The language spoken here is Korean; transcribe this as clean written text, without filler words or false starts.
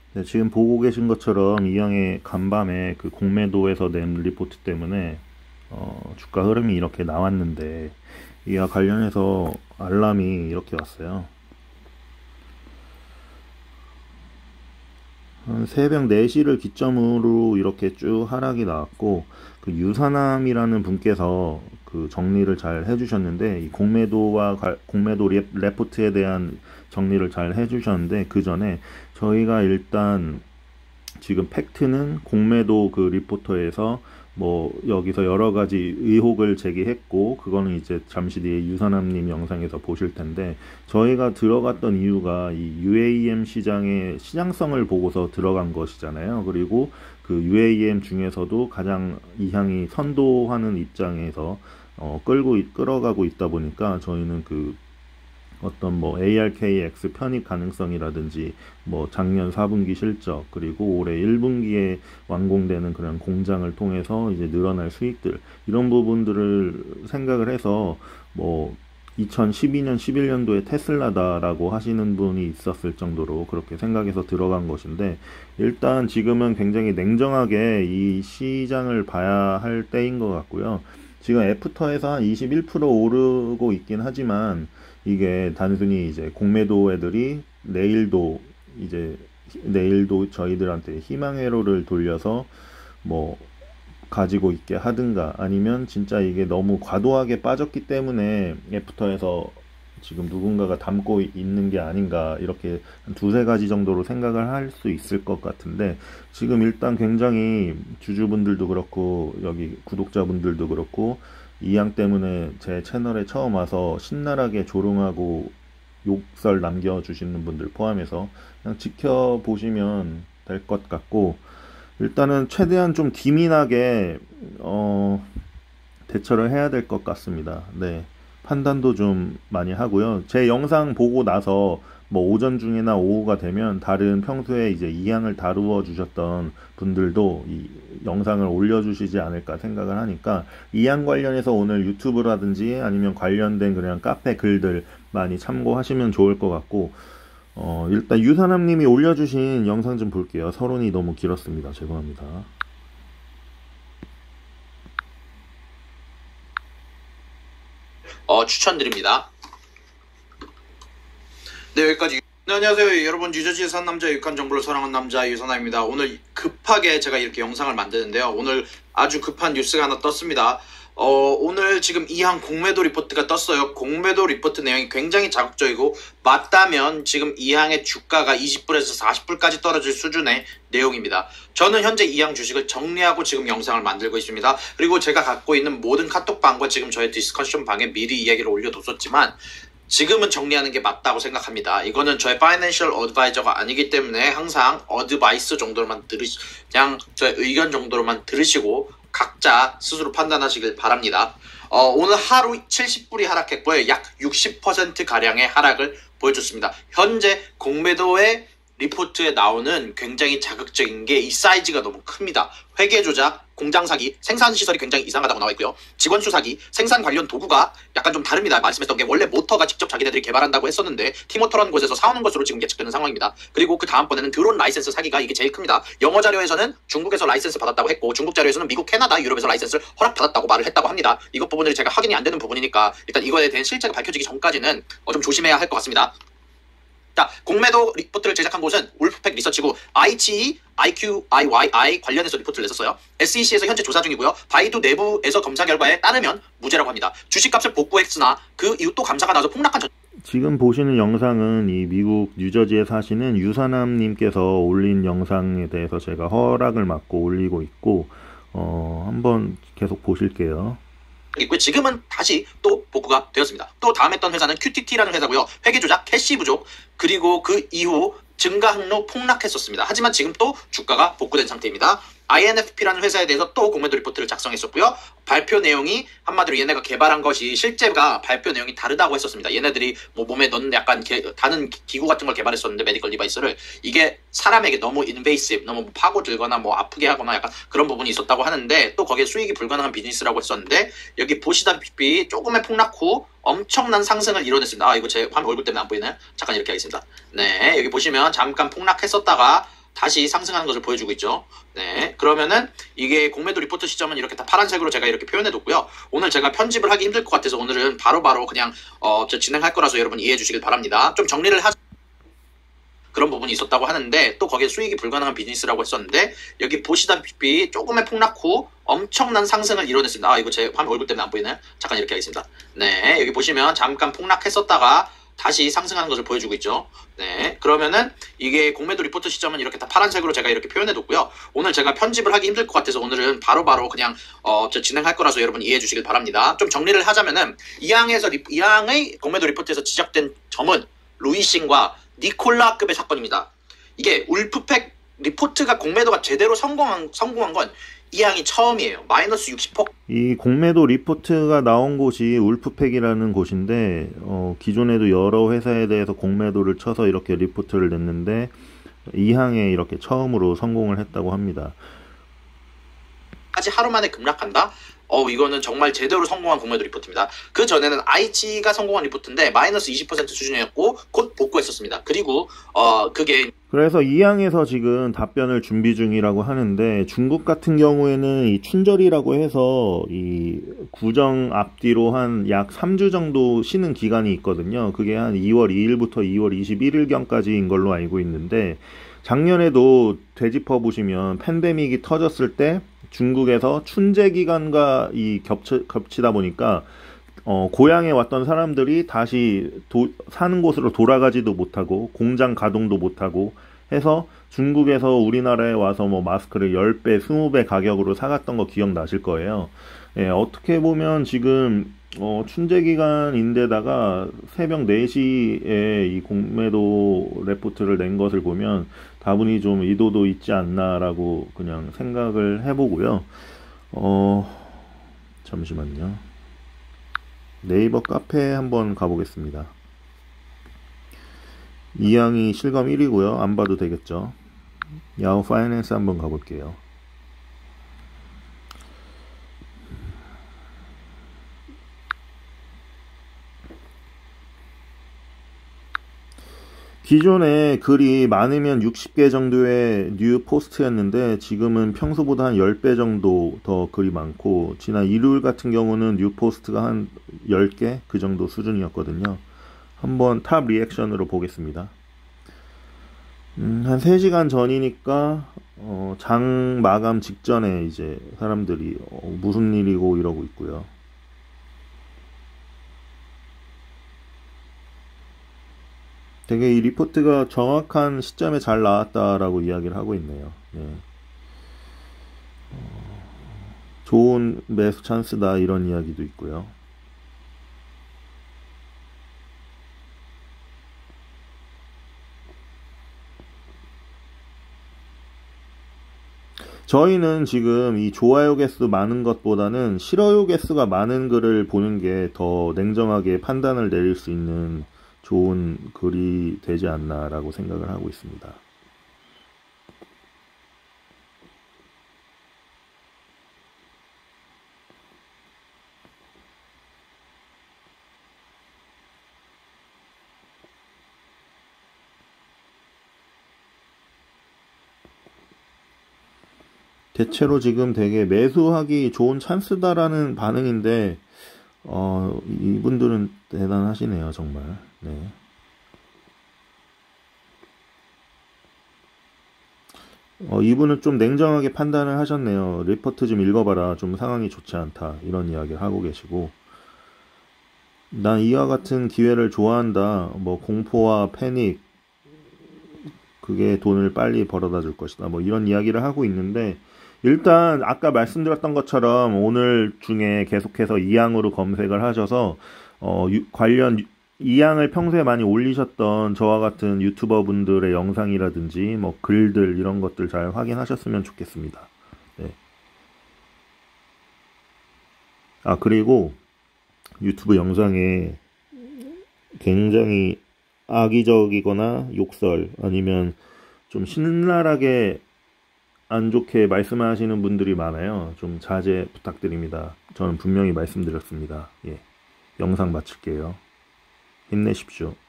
네, 지금 보고 계신 것처럼 이양의 간밤에 그 공매도에서 낸 리포트 때문에 주가 흐름이 이렇게 나왔는데 이와 관련해서 알람이 이렇게 왔어요. 한 새벽 4시를 기점으로 이렇게 쭉 하락이 나왔고, 그 유사남이라는 분께서 그 정리를 잘 해주셨는데, 이 공매도 레포트에 대한 정리를 잘 해주셨는데, 그 전에 저희가 일단 지금 팩트는 공매도 그 리포터에서 뭐 여기서 여러 가지 의혹을 제기했고, 그거는 이제 잠시 뒤에 유선남님 영상에서 보실 텐데, 저희가 들어갔던 이유가 이 UAM 시장의 시장성을 보고서 들어간 것이잖아요. 그리고 그 UAM 중에서도 가장 이향이 선도하는 입장에서 끌어가고 있다 보니까 저희는 그 어떤 뭐 ARKX 편입 가능성이라든지 뭐 작년 4분기 실적 그리고 올해 1분기에 완공되는 그런 공장을 통해서 이제 늘어날 수익들 이런 부분들을 생각을 해서 뭐 2012년 11년도에 테슬라다라고 하시는 분이 있었을 정도로 그렇게 생각해서 들어간 것인데, 일단 지금은 굉장히 냉정하게 이 시장을 봐야 할 때인 것 같고요. 지금 애프터에서 한 21% 오르고 있긴 하지만 이게 단순히 이제 공매도 애들이 내일도 저희들한테 희망 회로를 돌려서 뭐 가지고 있게 하든가, 아니면 진짜 이게 너무 과도하게 빠졌기 때문에 애프터에서 지금 누군가가 담고 있는 게 아닌가, 이렇게 한 두세 가지 정도로 생각을 할 수 있을 것 같은데, 지금 일단 굉장히 주주분들도 그렇고 여기 구독자분들도 그렇고 이양 때문에 제 채널에 처음 와서 신랄하게 조롱하고 욕설 남겨주시는 분들 포함해서 그냥 지켜보시면 될 것 같고, 일단은 최대한 좀 기민하게 대처를 해야 될 것 같습니다. 네, 판단도 좀 많이 하고요. 제 영상 보고 나서 뭐 오전 중이나 오후가 되면 다른 평소에 이제 이양을 다루어 주셨던 분들도 이 영상을 올려주시지 않을까 생각을 하니까, 이양 관련해서 오늘 유튜브라든지 아니면 관련된 그냥 카페 글들 많이 참고하시면 좋을 것 같고, 일단 유사남님이 올려주신 영상 좀 볼게요. 서론이 너무 길었습니다. 죄송합니다. 추천드립니다. 네, 여기까지. 네, 안녕하세요. 여러분, 유저지에 산 남자, 유익한 정보를 사랑하는 남자 유선아입니다. 오늘 급하게 제가 이렇게 영상을 만드는데요. 오늘 아주 급한 뉴스가 하나 떴습니다. 오늘 지금 이항 공매도 리포트가 떴어요. 공매도 리포트 내용이 굉장히 자극적이고, 맞다면 지금 이항의 주가가 20불에서 40불까지 떨어질 수준의 내용입니다. 저는 현재 이항 주식을 정리하고 지금 영상을 만들고 있습니다. 그리고 제가 갖고 있는 모든 카톡방과 지금 저의 디스커션 방에 미리 이야기를 올려뒀었지만, 지금은 정리하는 게 맞다고 생각합니다. 이거는 저의 파이낸셜 어드바이저가 아니기 때문에 항상 어드바이스 정도로만 그냥 저의 의견 정도로만 들으시고 각자 스스로 판단하시길 바랍니다. 오늘 하루 70불이 하락했고요. 약 60%가량의 하락을 보여줬습니다. 현재 공매도의 리포트에 나오는 굉장히 자극적인 게 이 사이즈가 너무 큽니다. 회계 조작, 공장 사기, 생산 시설이 굉장히 이상하다고 나와 있고요. 직원 수사기, 생산 관련 도구가 약간 좀 다릅니다. 말씀했던 게 원래 모터가 직접 자기네들이 개발한다고 했었는데 티모터라는 곳에서 사오는 것으로 지금 예측되는 상황입니다. 그리고 그 다음번에는 드론 라이센스 사기가 이게 제일 큽니다. 영어 자료에서는 중국에서 라이센스 받았다고 했고, 중국 자료에서는 미국, 캐나다, 유럽에서 라이센스를 허락받았다고 말을 했다고 합니다. 이것 부분들이 제가 확인이 안 되는 부분이니까 일단 이거에 대한 실체가 밝혀지기 전까지는 좀 조심해야 할 것 같습니다. 자, 공매도 리포트를 제작한 곳은 울프팩 리서치고 IGE, IQIYI 관련해서 리포트를 냈었어요. SEC에서 현재 조사 중이고요. 바이두 내부에서 검사 결과에 따르면 무죄라고 합니다. 주식값을 복구했으나 그 이후 또 감사가 나와서 폭락한 지금 보시는 영상은 이 미국 뉴저지에 사시는 유사남님께서 올린 영상에 대해서 제가 허락을 받고 올리고 있고, 한번 계속 보실게요. 있고요. 지금은 다시 또 복구가 되었습니다. 또 다음 했던 회사는 QTT라는 회사고요. 회계 조작, 캐시 부족, 그리고 그 이후 증가 항로 폭락했었습니다. 하지만 지금 또 주가가 복구된 상태입니다. INFP라는 회사에 대해서 또 공매도 리포트를 작성했었고요. 발표 내용이 한마디로 얘네가 개발한 것이 실제가 발표 내용이 다르다고 했었습니다. 얘네들이 뭐 몸에 넣는 약간 다른 기구 같은 걸 개발했었는데, 메디컬 디바이스를, 이게 사람에게 너무 인베이시브, 너무 파고들거나 뭐 아프게 하거나 약간 그런 부분이 있었다고 하는데, 또 거기에 수익이 불가능한 비즈니스라고 했었는데, 여기 보시다시피 조금의 폭락 후 엄청난 상승을 이뤄냈습니다. 이거 제 얼굴 때문에 안 보이나요? 잠깐 이렇게 하겠습니다. 네, 여기 보시면 잠깐 폭락했었다가 다시 상승하는 것을 보여주고 있죠. 네, 그러면은 이게 공매도 리포트 시점은 이렇게 다 파란색으로 제가 이렇게 표현해 뒀고요. 오늘 제가 편집을 하기 힘들 것 같아서 오늘은 바로바로 그냥 저 진행할 거라서 여러분 이해해 주시길 바랍니다. 좀 정리를 그런 부분이 있었다고 하는데 또 거기에 수익이 불가능한 비즈니스라고 했었는데 여기 보시다시피 조금의 폭락 후 엄청난 상승을 이뤄냈습니다. 이거 제 화면 얼굴 때문에 안 보이나요? 잠깐 이렇게 하겠습니다. 네, 여기 보시면 잠깐 폭락했었다가 다시 상승하는 것을 보여주고 있죠. 네, 그러면은 이게 공매도 리포트 시점은 이렇게 다 파란색으로 제가 이렇게 표현해 뒀고요. 오늘 제가 편집을 하기 힘들 것 같아서 오늘은 바로바로 그냥 저 진행할 거라서 여러분 이해해 주시길 바랍니다. 좀 정리를 하자면은 이 항의 공매도 리포트에서 지적된 점은 루이싱과 니콜라급의 사건입니다. 이게 울프팩 리포트가 공매도가 제대로 성공한 건 이 항이 처음이에요. 마이너스 60%. 이 공매도 리포트가 나온 곳이 울프팩이라는 곳인데 기존에도 여러 회사에 대해서 공매도를 쳐서 이렇게 리포트를 냈는데 이 항에 이렇게 처음으로 성공을 했다고 합니다. 까지 하루 만에 급락한다? 이거는 정말 제대로 성공한 공매도 리포트입니다. 그 전에는 IG가 성공한 리포트인데 마이너스 20% 수준이었고 곧 복구했었습니다. 그리고 그래서 이 항에서 지금 답변을 준비 중이라고 하는데 중국 같은 경우에는 이 춘절이라고 해서 이 구정 앞뒤로 한 약 3주 정도 쉬는 기간이 있거든요. 그게 한 2월 2일부터 2월 21일경까지인 걸로 알고 있는데 작년에도 되짚어 보시면 팬데믹이 터졌을 때 중국에서 춘제 기간과 겹치다 보니까 고향에 왔던 사람들이 다시 사는 곳으로 돌아가지도 못하고 공장 가동도 못하고 해서 중국에서 우리나라에 와서 뭐 마스크를 10배, 20배 가격으로 사갔던 거 기억나실 거예요. 예, 어떻게 보면 지금 춘제 기간인데다가 새벽 4시에 이 공매도 레포트를 낸 것을 보면 다분히 좀 의도도 있지 않나라고 그냥 생각을 해보고요. 잠시만요. 네이버 카페에 한번 가보겠습니다. 이 항이 실검 1위고요. 안 봐도 되겠죠. 야후 파이낸스 한번 가볼게요. 기존에 글이 많으면 60개 정도의 뉴 포스트였는데 지금은 평소보다 한 10배 정도 더 글이 많고 지난 일요일 같은 경우는 뉴 포스트가 한 10개 그 정도 수준이었거든요. 한번 탑 리액션으로 보겠습니다. 한 3시간 전이니까 장 마감 직전에 이제 사람들이 무슨 일이고 이러고 있고요. 되게 이 리포트가 정확한 시점에 잘 나왔다라고 이야기를 하고 있네요. 네. 좋은 매수 찬스다 이런 이야기도 있고요. 저희는 지금 이 좋아요 개수 많은 것보다는 싫어요 개수가 많은 글을 보는 게 더 냉정하게 판단을 내릴 수 있는 좋은 글이 되지 않나라고 생각을 하고 있습니다. 대체로 지금 되게 매수하기 좋은 찬스다라는 반응인데 이분들은 대단하시네요, 정말. 네. 이분은 좀 냉정하게 판단을 하셨네요. 리포트 좀 읽어봐라. 좀 상황이 좋지 않다. 이런 이야기를 하고 계시고 난 이와 같은 기회를 좋아한다. 뭐 공포와 패닉 그게 돈을 빨리 벌어다 줄 것이다. 뭐 이런 이야기를 하고 있는데 일단 아까 말씀드렸던 것처럼 오늘 중에 계속해서 이항으로 검색을 하셔서 관련 이항을 평소에 많이 올리셨던 저와 같은 유튜버 분들의 영상이라든지 뭐 글들 이런 것들 잘 확인하셨으면 좋겠습니다. 네. 그리고 유튜브 영상에 굉장히 악의적이거나 욕설 아니면 좀 신랄하게 안 좋게 말씀하시는 분들이 많아요. 좀 자제 부탁드립니다. 저는 분명히 말씀드렸습니다. 예. 영상 마칠게요. 힘내십시오.